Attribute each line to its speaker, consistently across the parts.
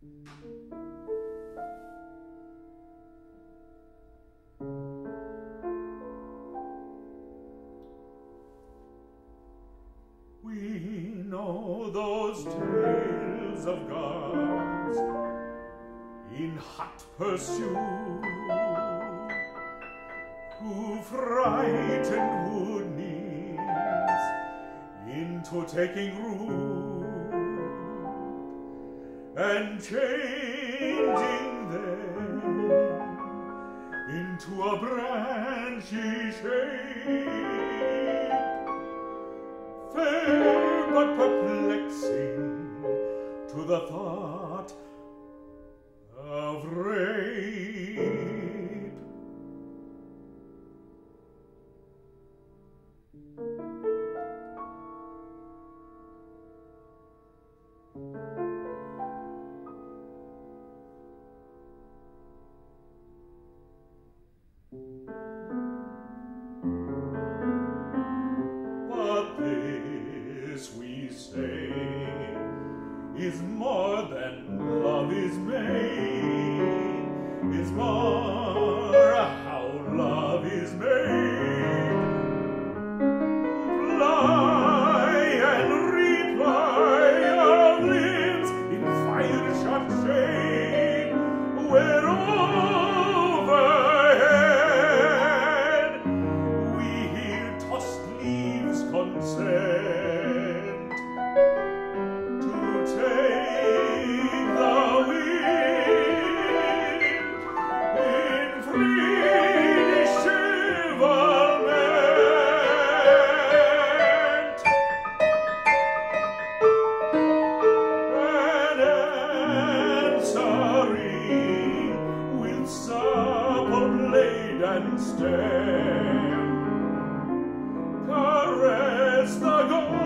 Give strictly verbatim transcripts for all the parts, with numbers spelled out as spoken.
Speaker 1: We know those tales of gods in hot pursuit, who frightened wood nymphs into taking root and changing them into a branchy shape, fair but perplexing to the thought of rape. But this we say is more than love is made, is more how love is made. Ply and reply of limbs in fire-shot shade, where overhead we hear tossed leaves consent to take the wind in free dishevelment, and answering with supple blade and stem, caress the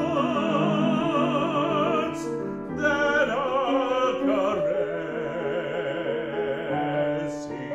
Speaker 1: gods that are caressing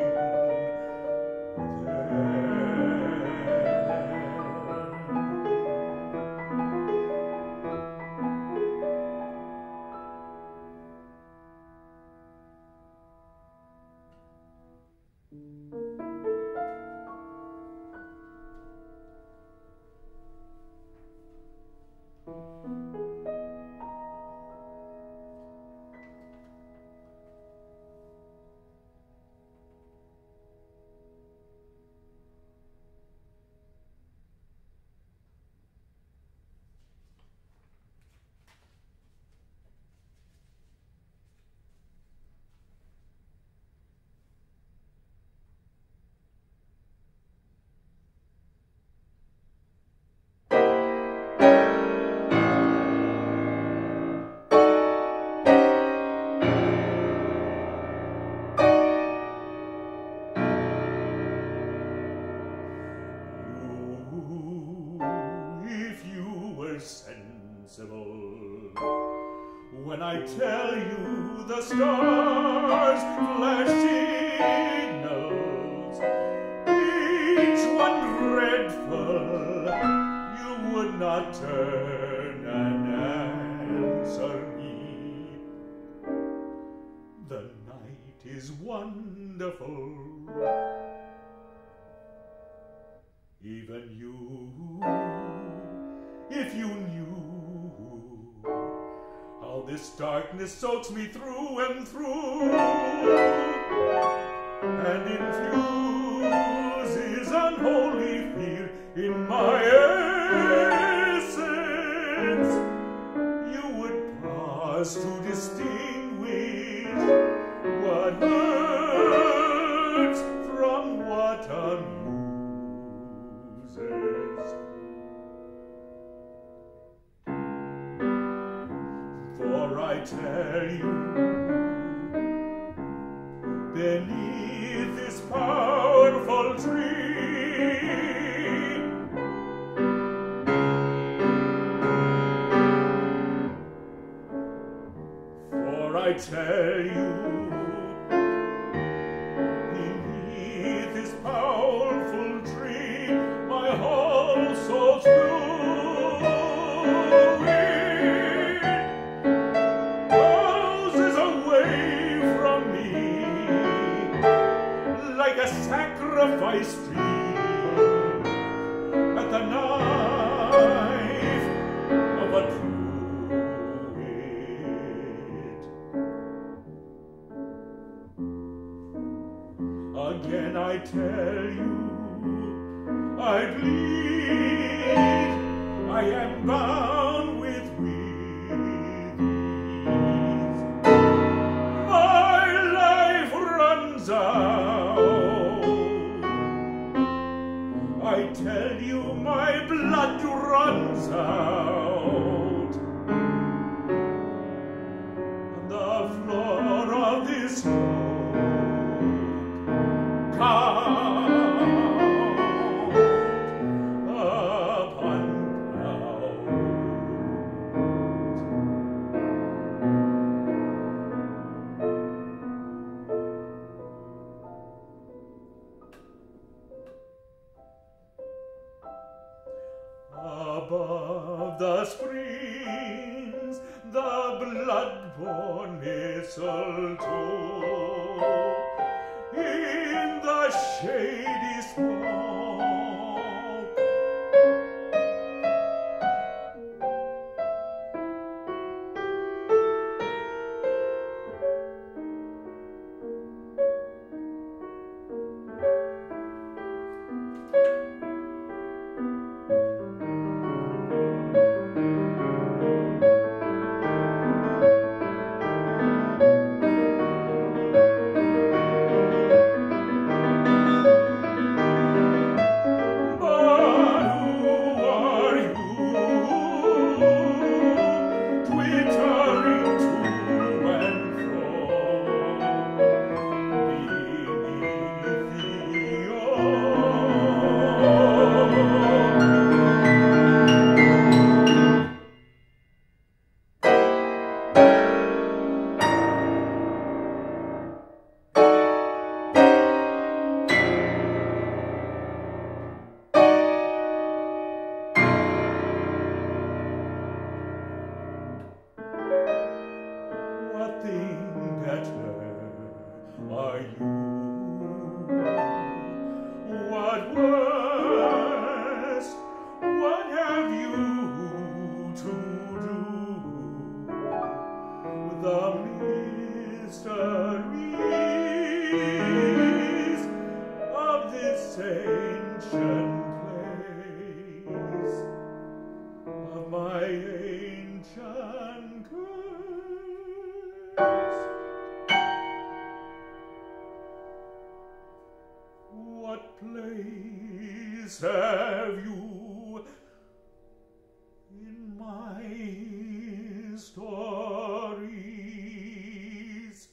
Speaker 1: when I tell you the stars flash signals, each one dreadful, you would not turn and answer me. The night is wonderful, even you, if you knew how this darkness soaks me through and through, and infuses unholy fear in my essence, you would pause to distinguish what hurts from what amuses. For I tell you, beneath this powerful tree, for I tell you, beneath this powerful tree, my whole soul's blue. Roses away sacrifice stream at the knife of a druid. Again I tell you, I bleed, I am bound with weeds. My life runs out. I tell you, my blood runs out. On the floor of this room, count upon count. Above the springs, the blood-borne mistletoe, in the shady smoke, have you in my stories?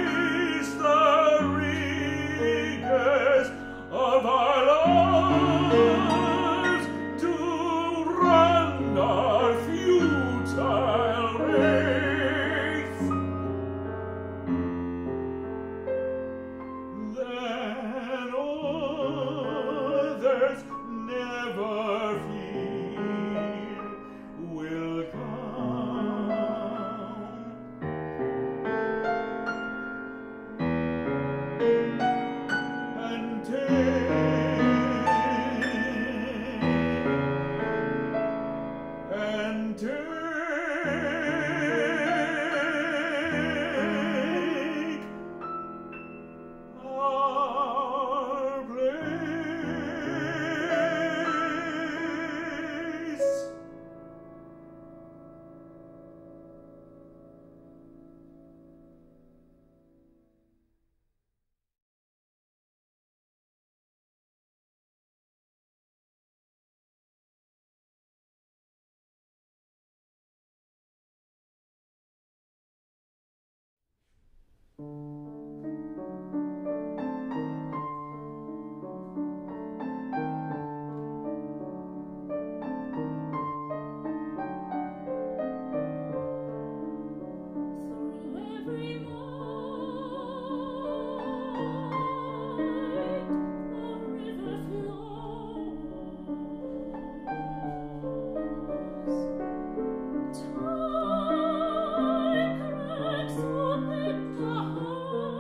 Speaker 1: Face the rigors of our lives.
Speaker 2: Time cracks open the heart.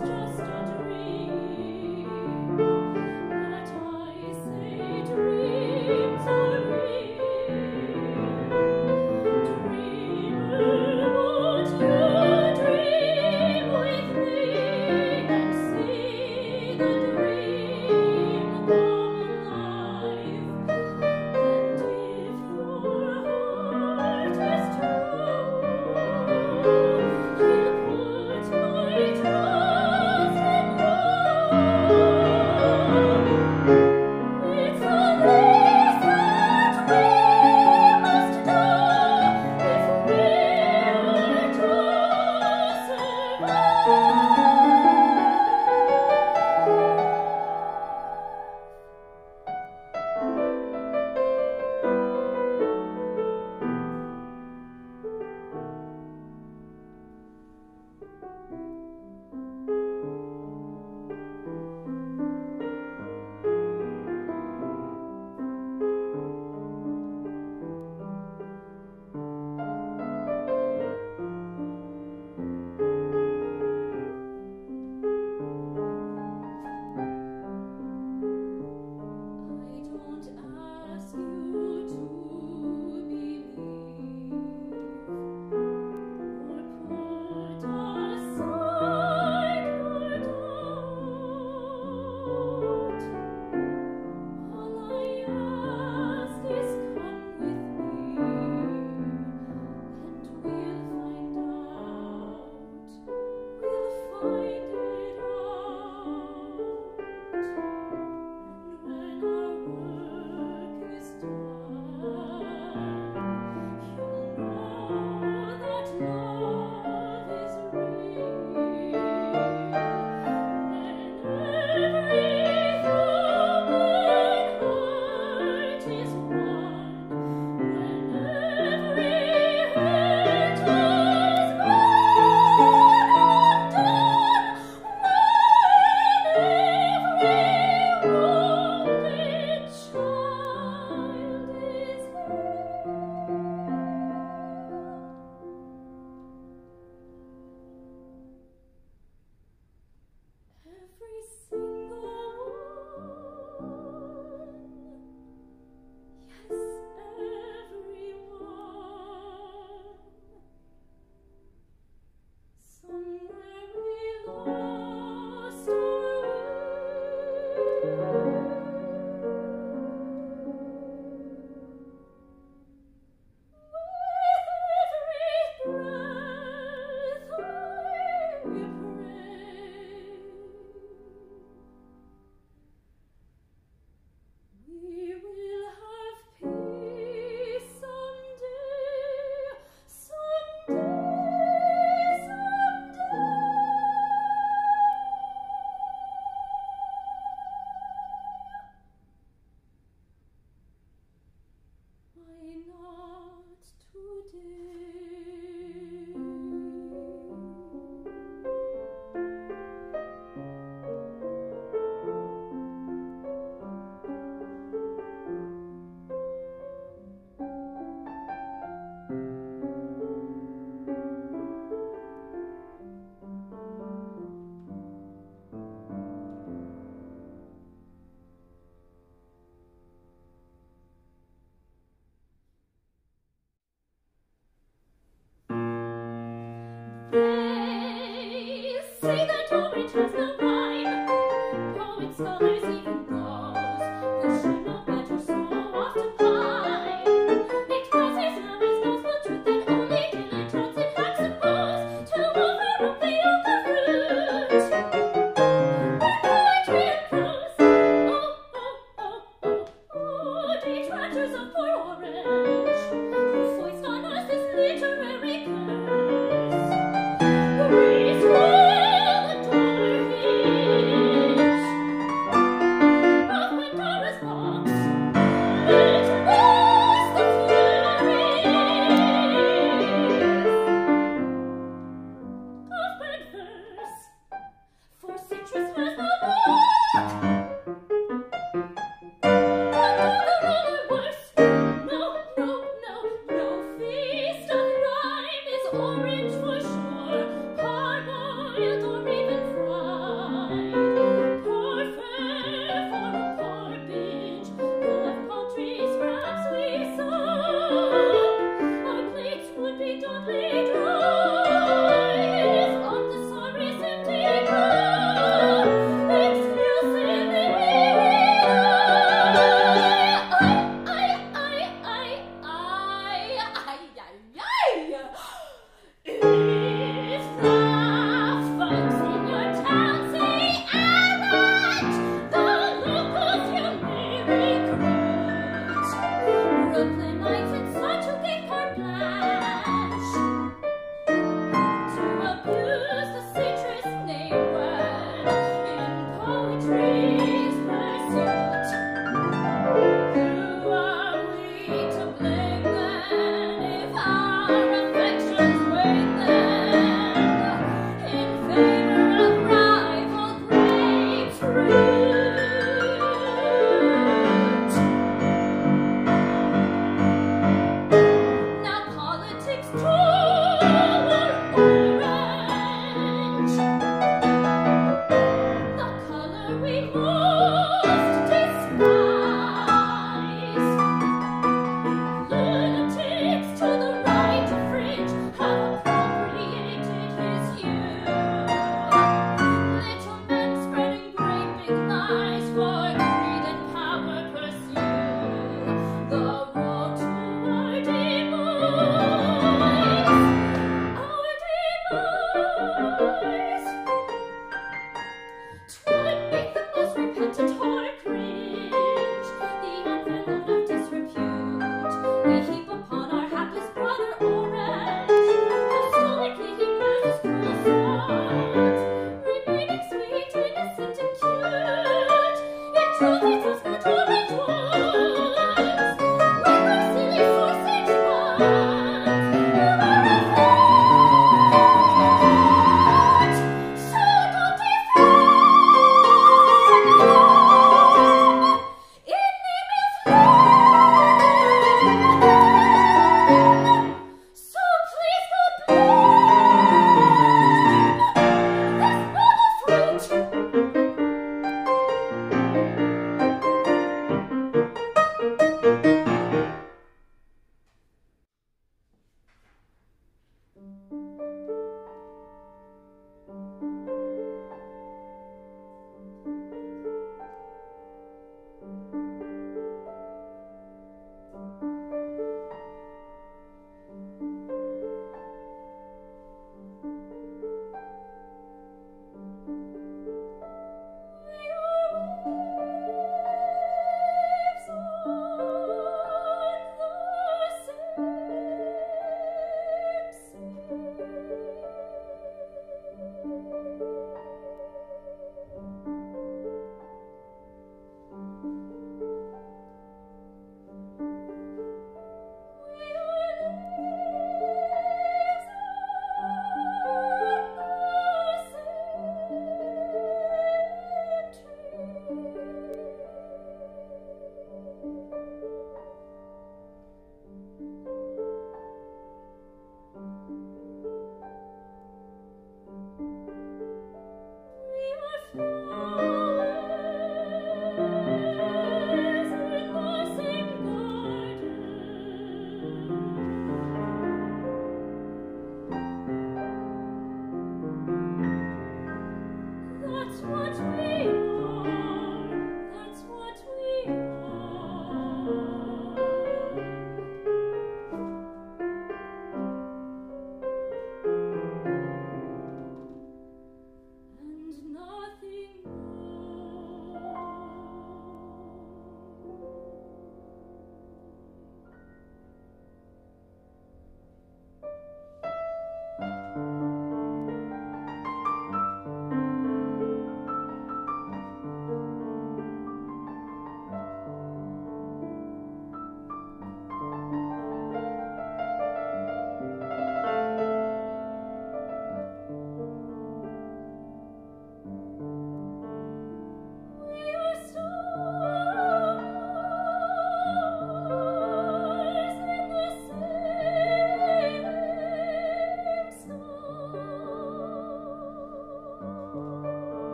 Speaker 2: Literary curse. We swell the dollar here.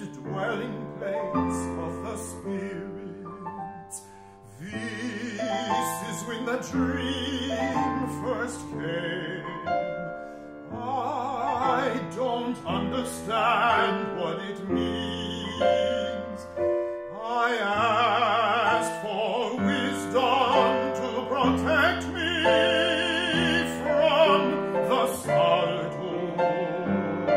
Speaker 1: dwelling place of the spirits. This is when the dream first came. I don't understand what it means. I asked for wisdom to protect me from the solitude.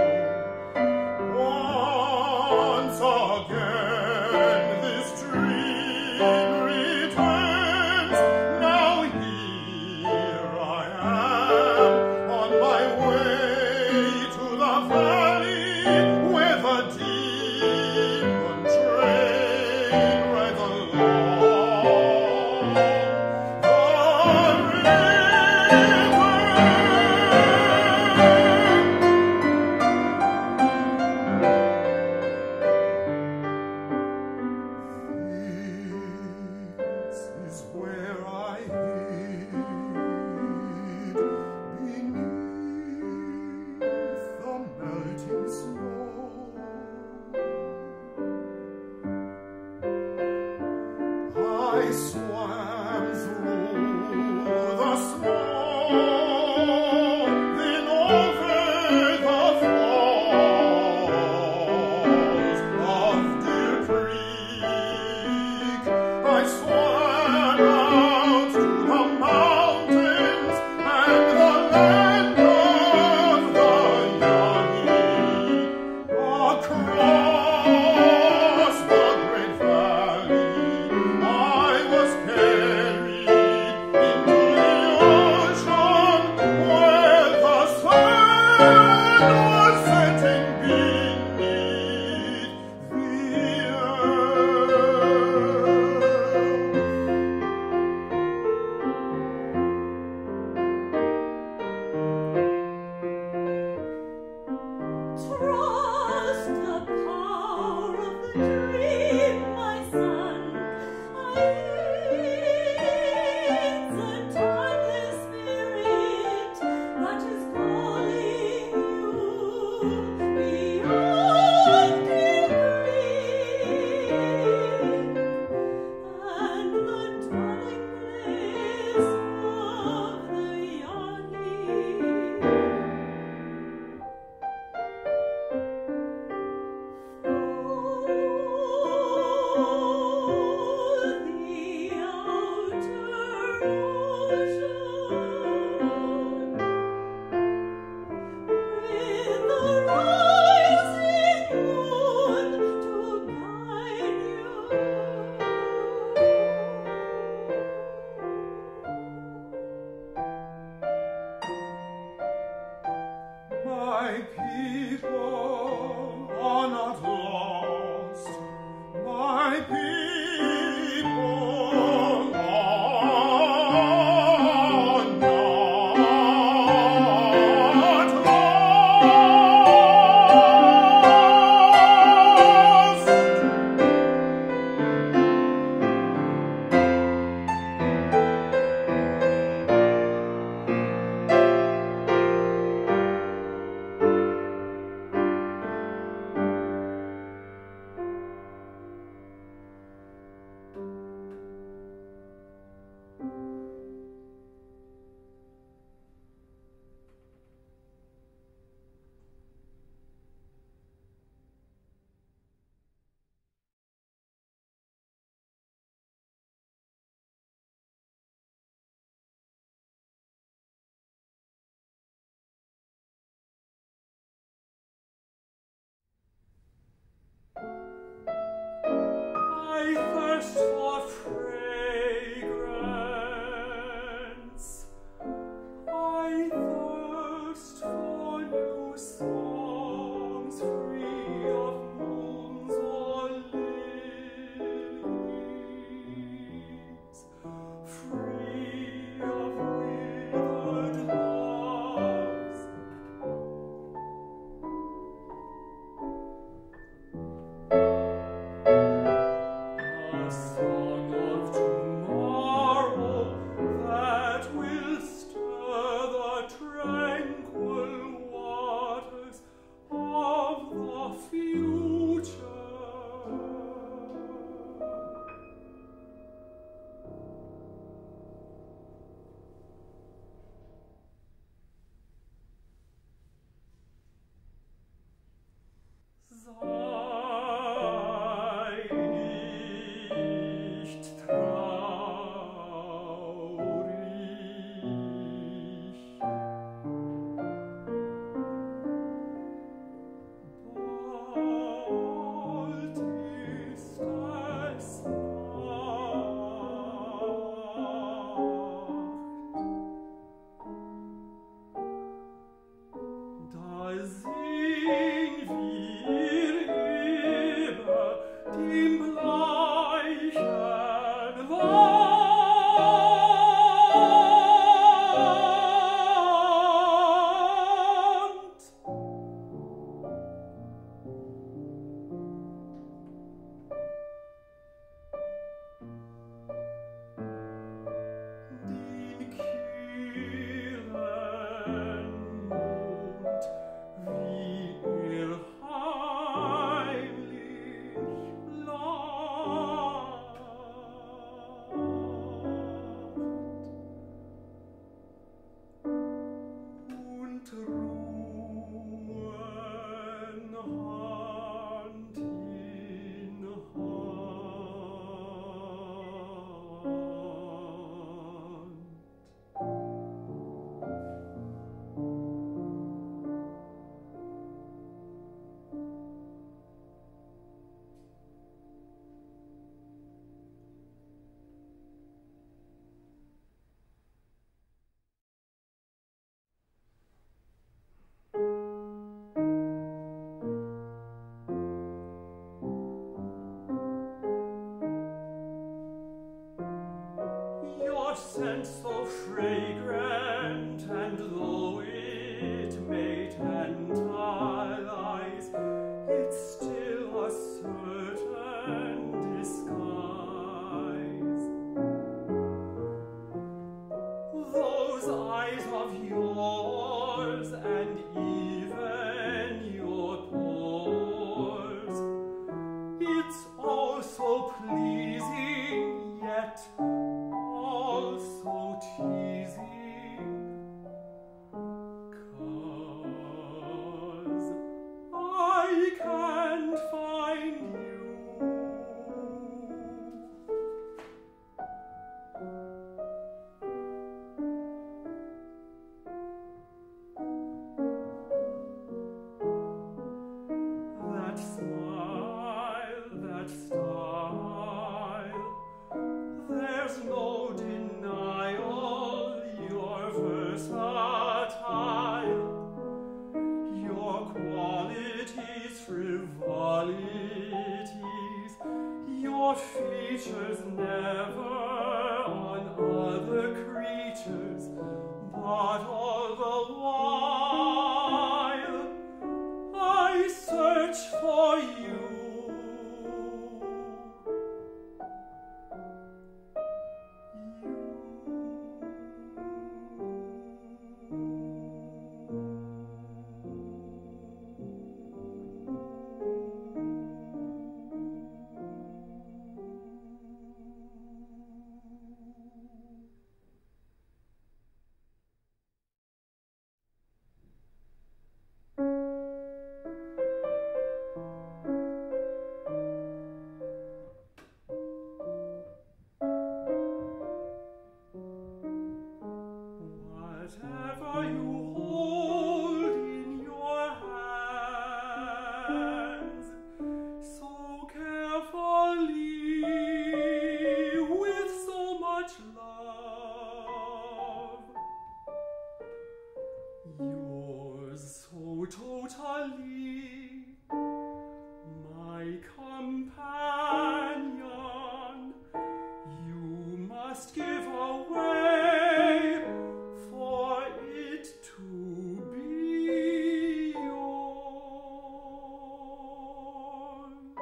Speaker 1: Once again this dream returns. Now here I am on my way to the valley where the demon train rides along. The
Speaker 2: Scent so fragrant, and though it may tantalize, it's still a certain disguise. Those eyes of yours, and even your pores, it's all so pleasing, yet so teasing, 'cause I can't find you. That smile, that style, there's no denial, you're versatile. Your qualities, frivolities, your features never on other creatures, but all the while I search for you. Whatever you hold in your hands, so carefully, with so much love, yours so totally, my companion, you must give away for it to be yours.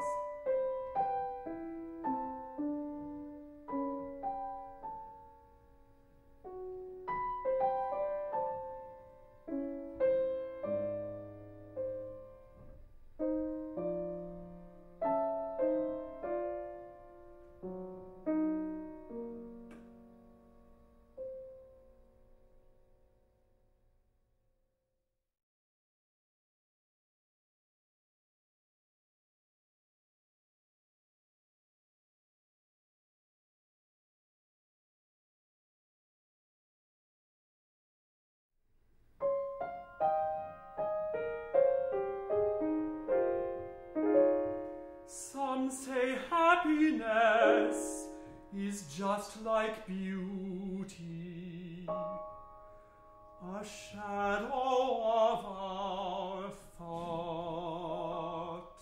Speaker 2: Some say happiness is just like beauty, a shadow of our thought.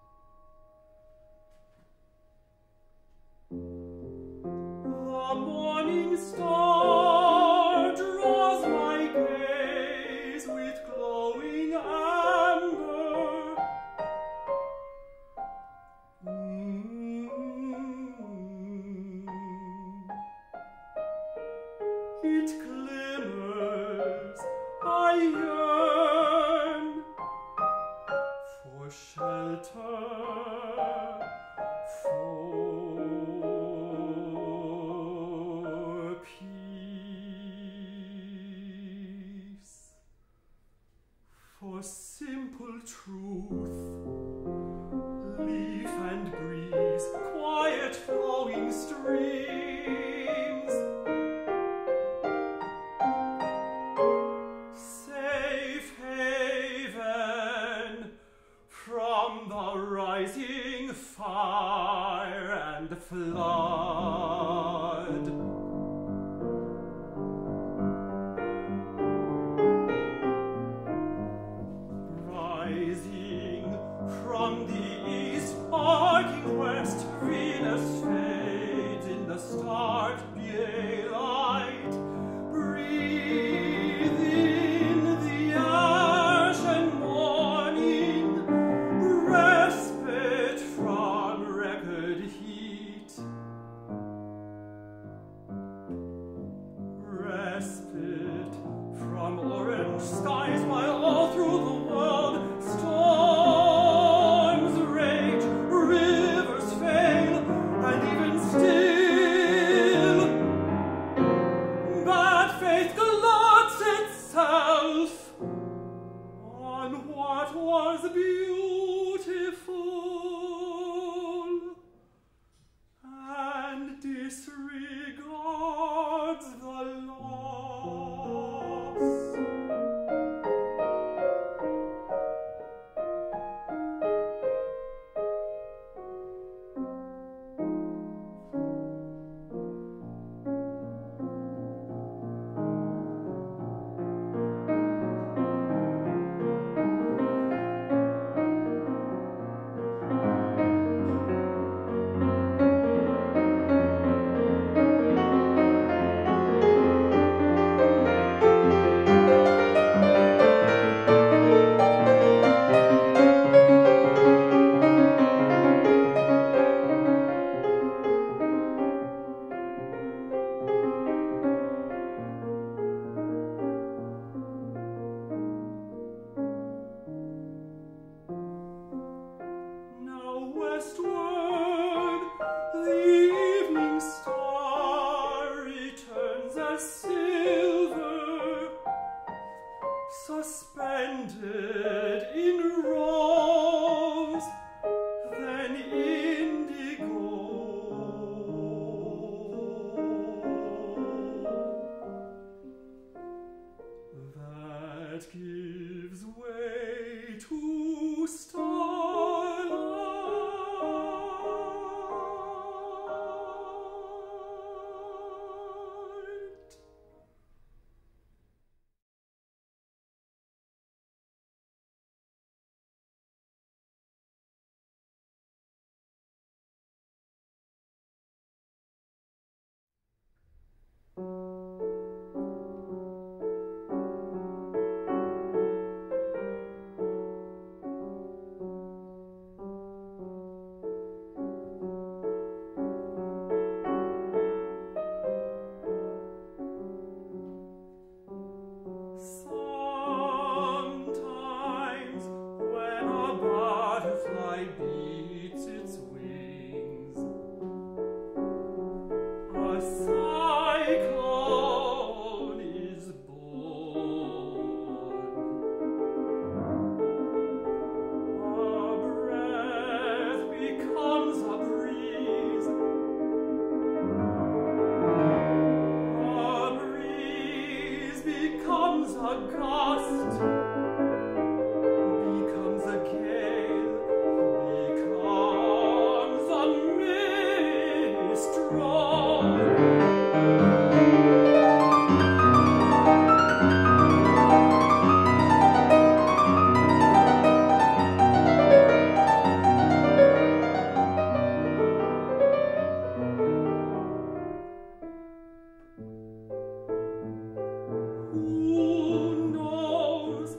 Speaker 2: The morning star draws my gaze with glowing amber. It glimmers, I yearn for shelter, for peace. a simple truth. Leaf and breeze, quiet flowing streams, safe haven from the rising fire and flood. Rising from the east, arcing west, Venus fades in the stark daylight. Breathe in the ashen morning, respite from record heat. Respite from orange skies while all through the world storms rage, rivers fail, and even still bad faith gallods itself on what was beautiful and disregards the loss. Suspended in rose, then indigo. That gives way to starlight. Sometimes when a butterfly beats its wings, a cyclone is born. A breath becomes a breeze. A breeze becomes a gust, becomes a gale, becomes a minstrel. Who knows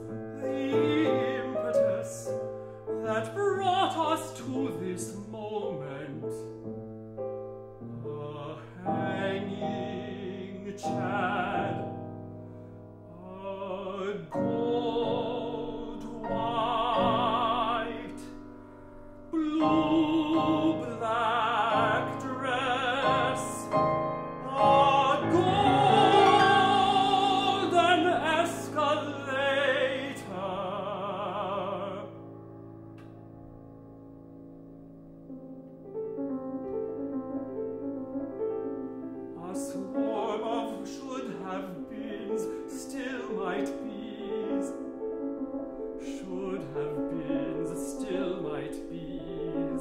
Speaker 2: might be's, should have been's, still might be's.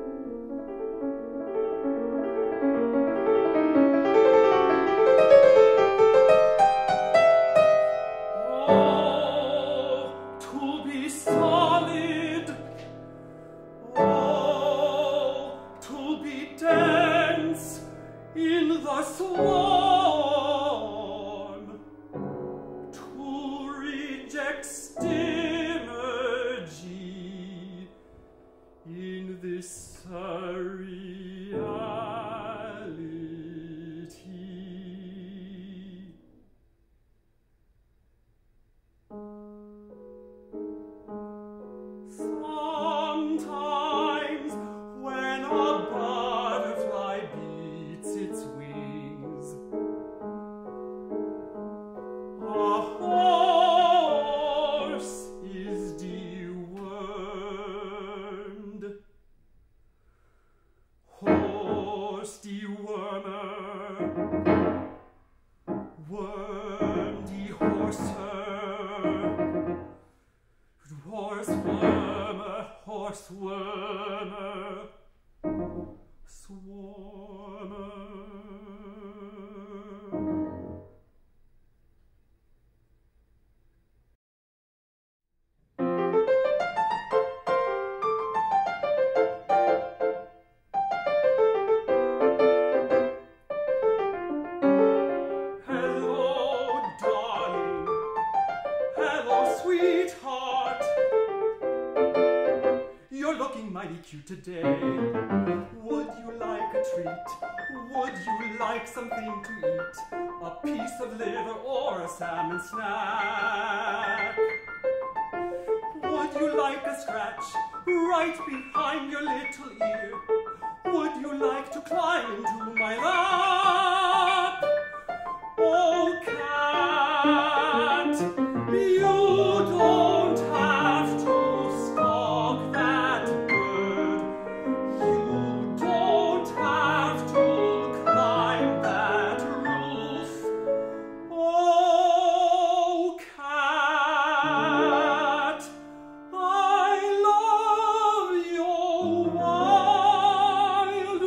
Speaker 2: Oh, to be solid, oh, to be dense in the swarm, to reject stimergy in this reality. Sometimes when a butterfly beats its wings, a horse is dewormed. Horse dewormer, worm dehorser, horse wormer, horse wormer, swarmer. Hello, darling. Hello, sweetheart. You're looking mighty cute today. Would you like a treat? Would you like something to eat? A piece of liver or a salmon snack? Would you like a scratch right behind your little ear? Would you like to climb into my lap? Oh, cat, you don't have to stalk that bird. You don't have to climb that roof. Oh, cat, I love your wild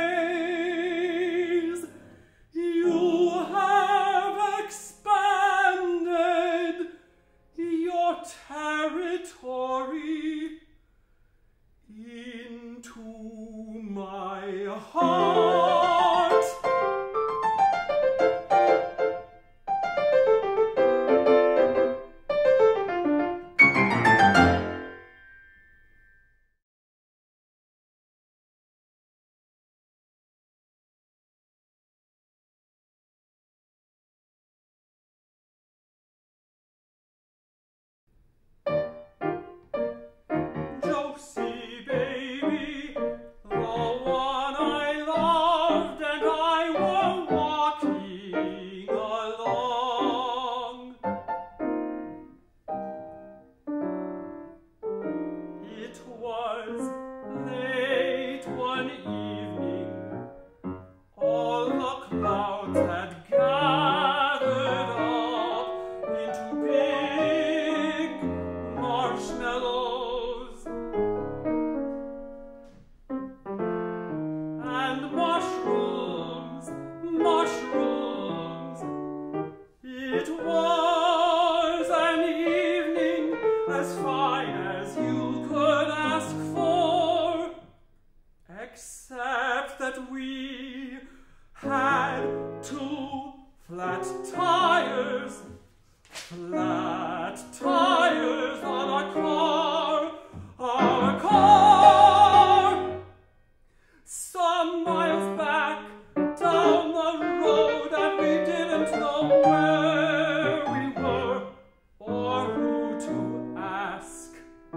Speaker 2: ways. You have expanded your territory into my heart. Josie, baby, the one I loved and I were walking along. It was late one evening. All the clouds had gathered up into big marshmallows. And mushrooms, mushrooms. It was an evening as fine as you could ask for, except that we had two flat tires, flat tires on our car, our car. Some miles back down the road, and we didn't know where we were or who to ask.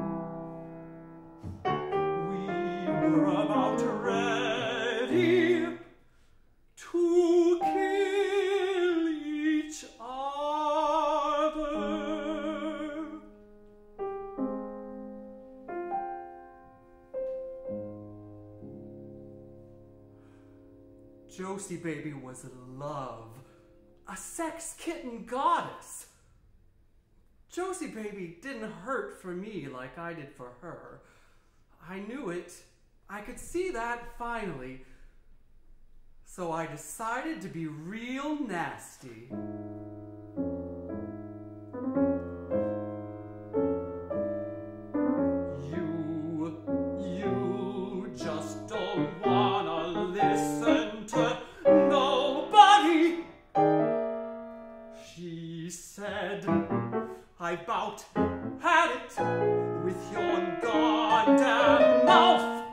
Speaker 2: We were about ready to kill each other. Josie baby was love, a sex kitten goddess. Josie baby didn't hurt for me like I did for her. I knew it. I could see that finally. So I decided to be real nasty. You, you just don't wanna listen to nobody. She said, I bout had it with your goddamn mouth.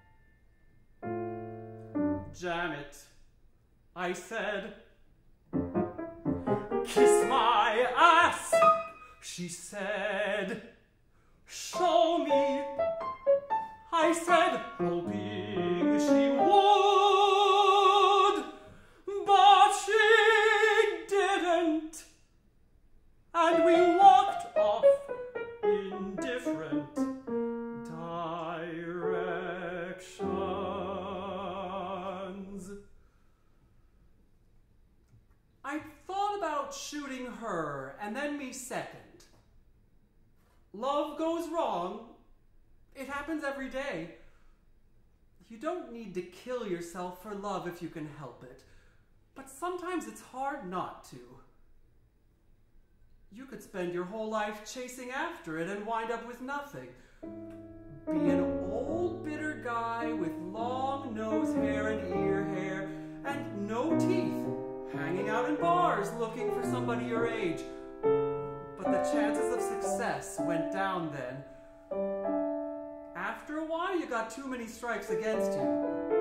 Speaker 2: Janet, I said, kiss my ass. She said, show me. I said, hoping she would, but she didn't. And we walked off in different directions. I thought about shooting her and then me second. Love goes wrong. It happens every day. You don't need to kill yourself for love if you can help it. But sometimes it's hard not to. You could spend your whole life chasing after it and wind up with nothing. Be an old bitter guy with long nose hair and ear hair and no teeth, hanging out in bars looking for somebody your age. But the chances of success went down then. After a while, you got too many strikes against you.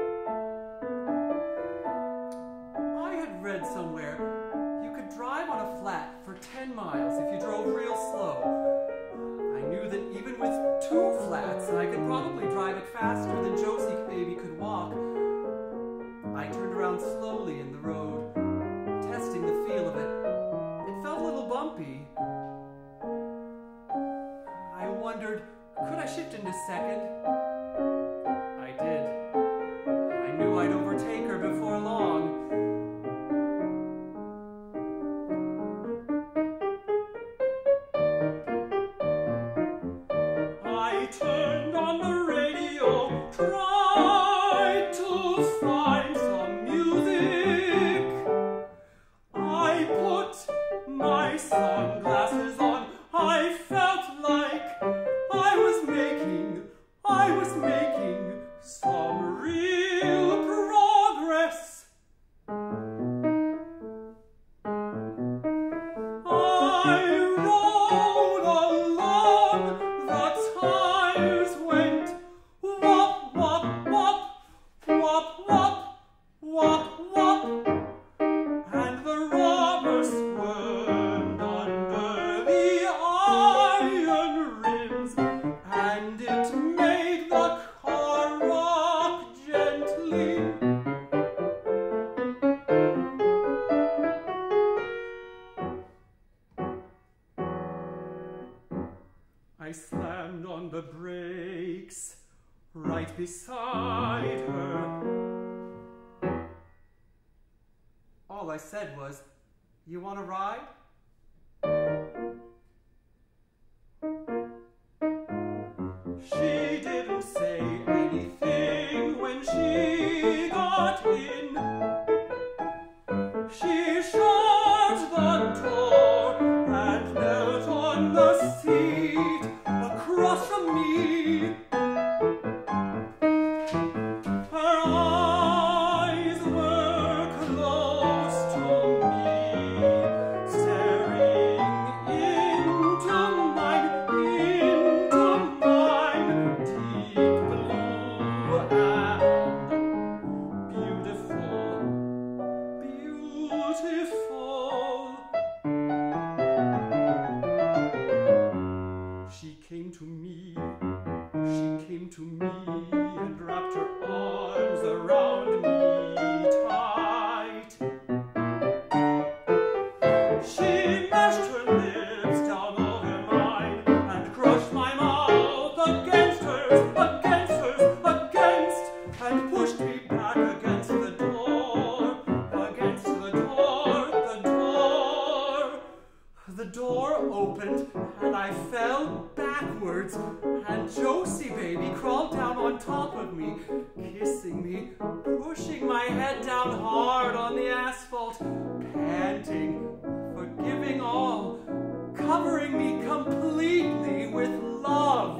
Speaker 2: I had read somewhere you could drive on a flat for ten miles if you drove real slow. I knew that even with two flats, I could probably drive it faster than Josie baby could walk. I turned around slowly in the road, testing the feel of it. It felt a little bumpy. I wondered, could I shift into second? I did. I knew I'd overtake her before long. I turned on the radio, tried to find some music. I put my sunglasses on. I felt like I was making, I was making some real progress. I rode along, the tires went wop, wop, wop, wop, wop, wop, wop, and the rubber squirmed under the iron rims, and it made the car rock gently. I slammed on the brakes right beside her. All I said was, "You want to ride?" She didn't say anything when she got in. She shut the door and knelt on the seat across from me. Her eyes were close to me, The door opened, and I fell backwards, and Josie baby crawled down on top of me, kissing me, pushing my head down hard on the asphalt, panting, forgiving all, covering me completely with love.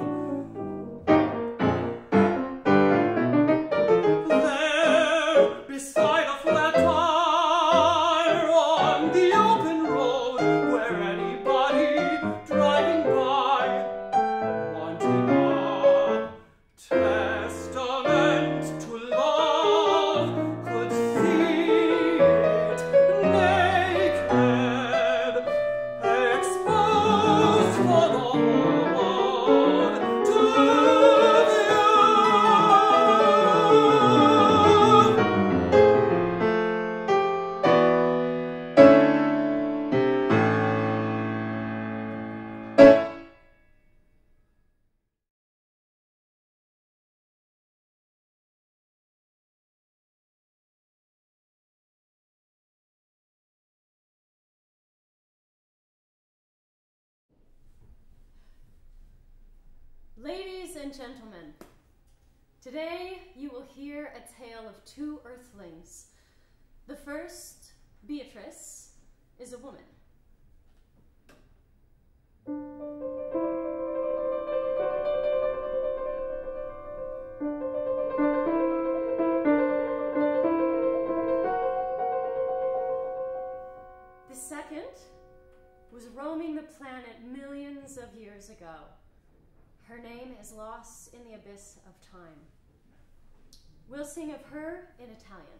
Speaker 2: There, beside a flat tire on the open road, where anybody driving by wanted a testament to love could see it naked, exposed for the whole world to view.
Speaker 3: Ladies and gentlemen, today you will hear a tale of two earthlings. The first, Beatrice, is a woman. The second was roaming the planet millions of years ago. Her name is lost in the abyss of time. We'll sing of her in Italian.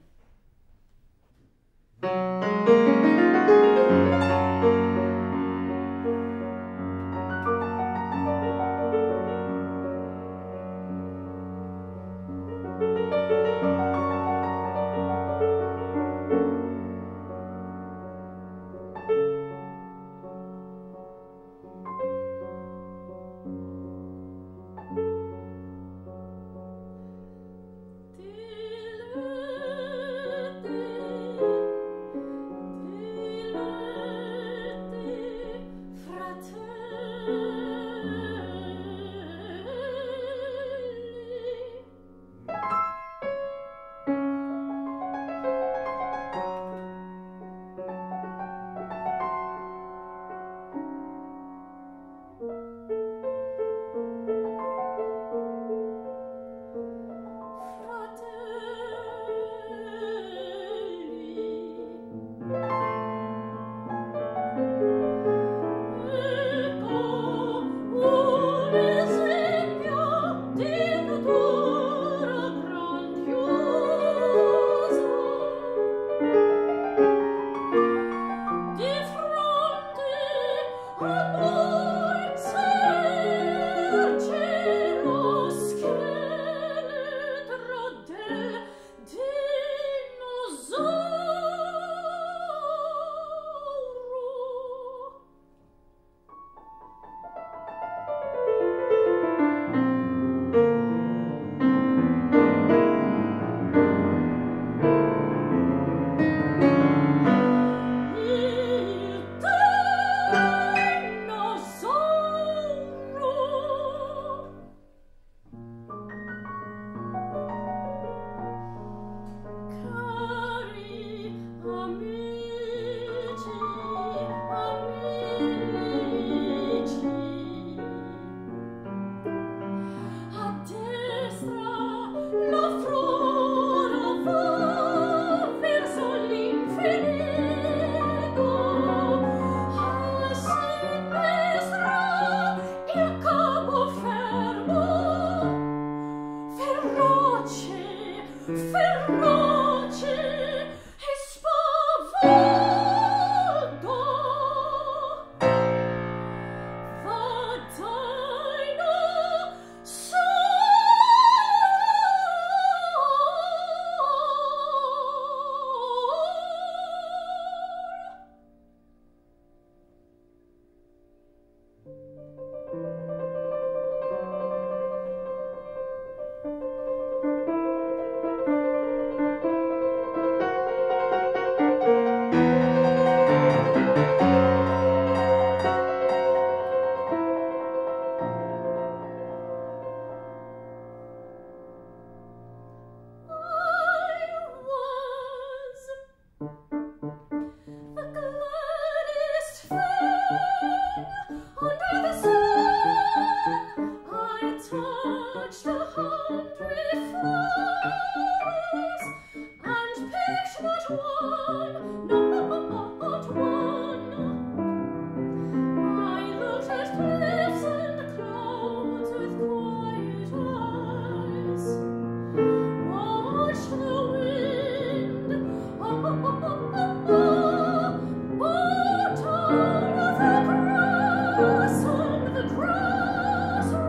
Speaker 4: Grass on the grass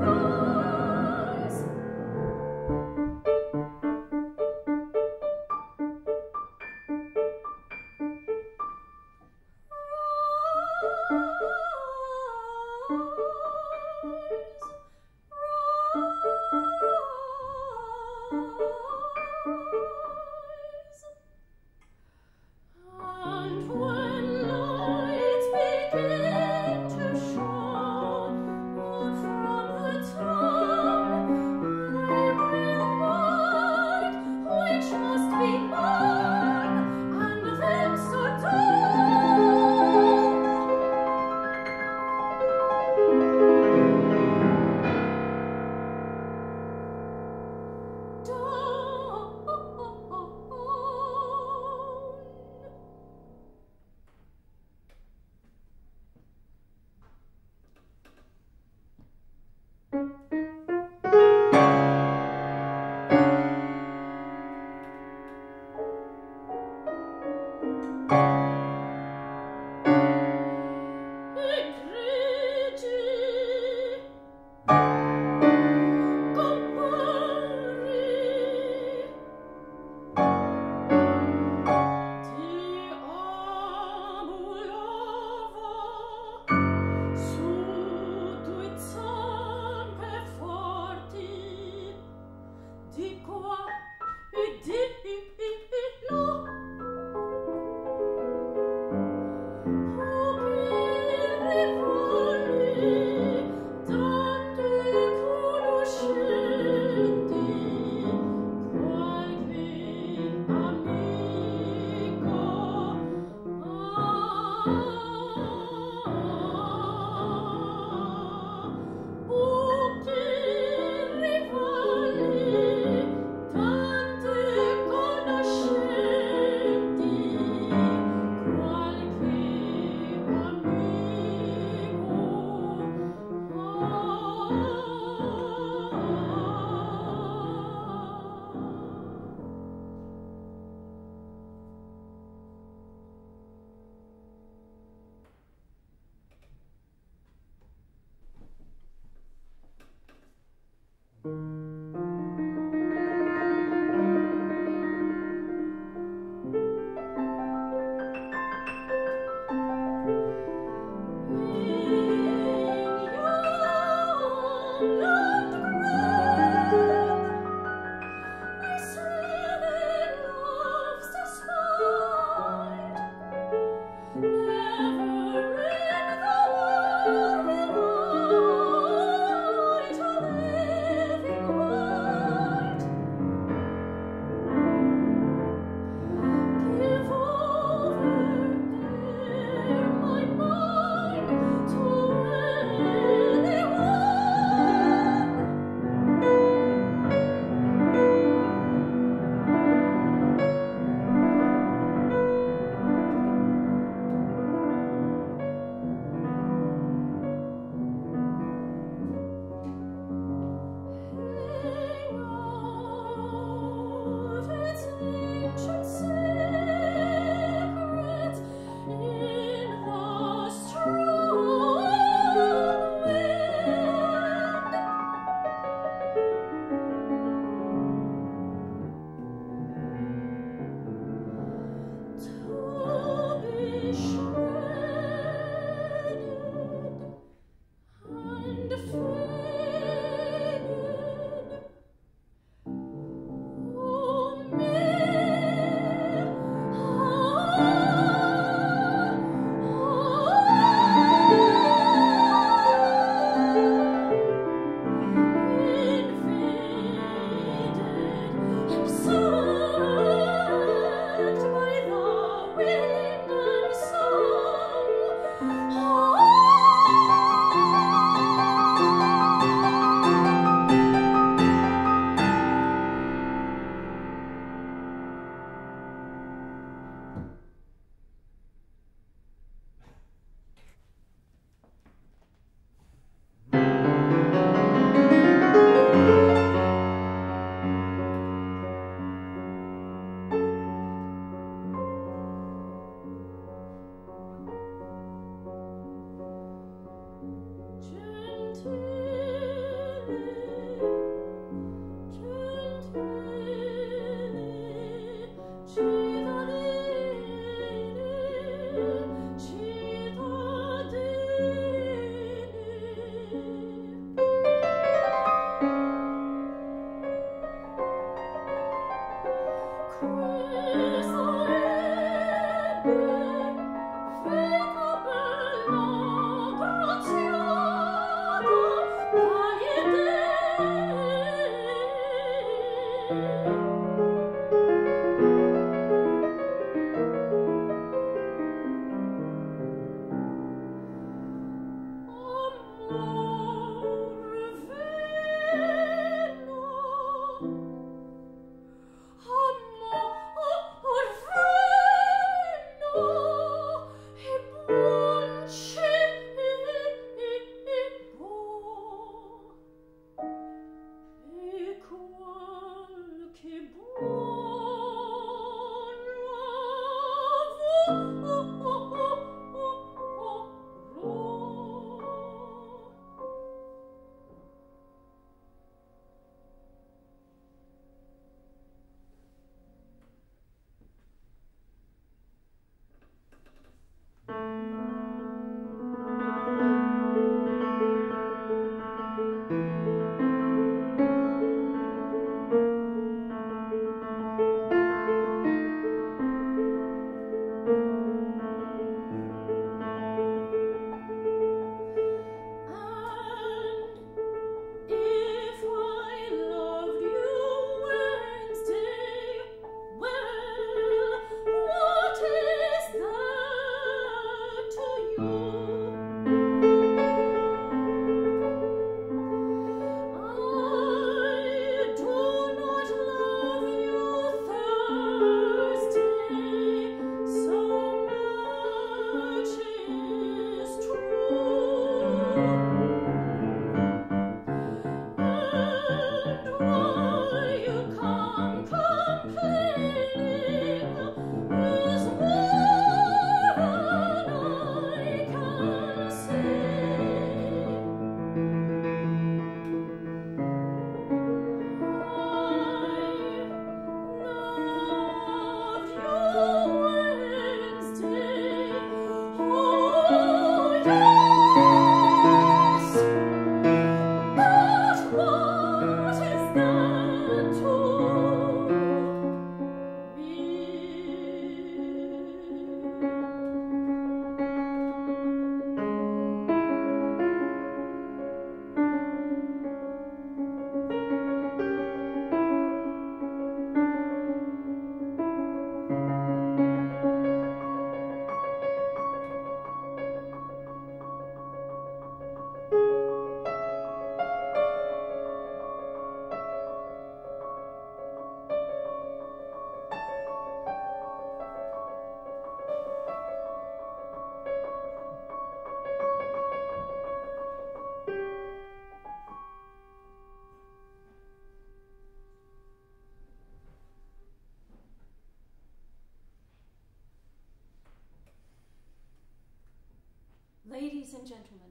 Speaker 3: and gentlemen,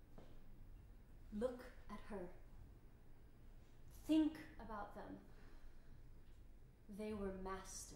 Speaker 3: look at her. Think about them. They were masters.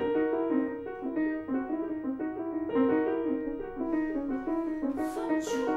Speaker 3: True.